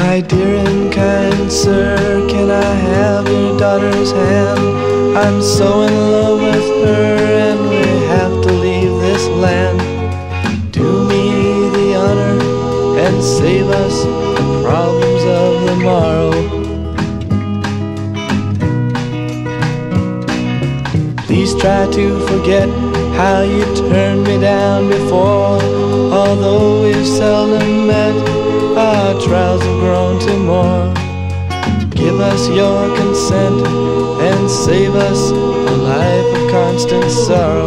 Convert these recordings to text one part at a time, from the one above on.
My dear and kind sir, can I have your daughter's hand? I'm so in love with her and we have to leave this land. Do me the honor and save us the problems of the morrow. Please try to forget how you turned me down before. Although we've seldom met, our trials have grown to more. Give us your consent and save us a life of constant sorrow.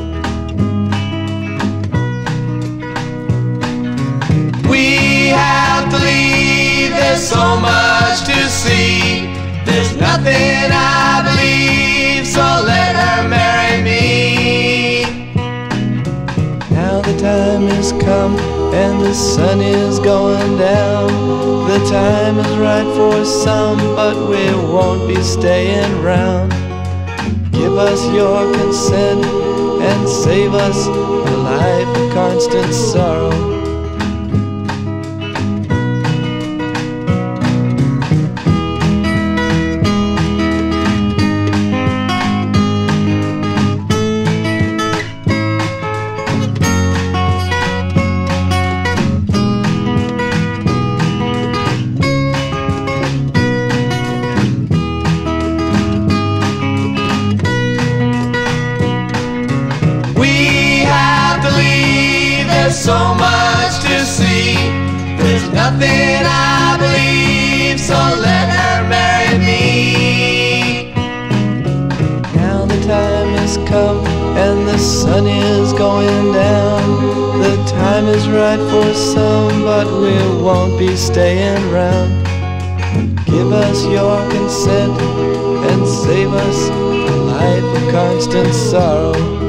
We have to leave, there's so much to see. There's nothing I believe, so let her marry me. Now the time has come and the sun is going down. The time is right for some, but we won't be staying round. Give us your consent and save us a life of constant sorrow. There's so much to see. There's nothing I believe, so let her marry me. Now the time has come and the sun is going down. The time is right for some, but we won't be staying round. Give us your consent and save us a life of constant sorrow.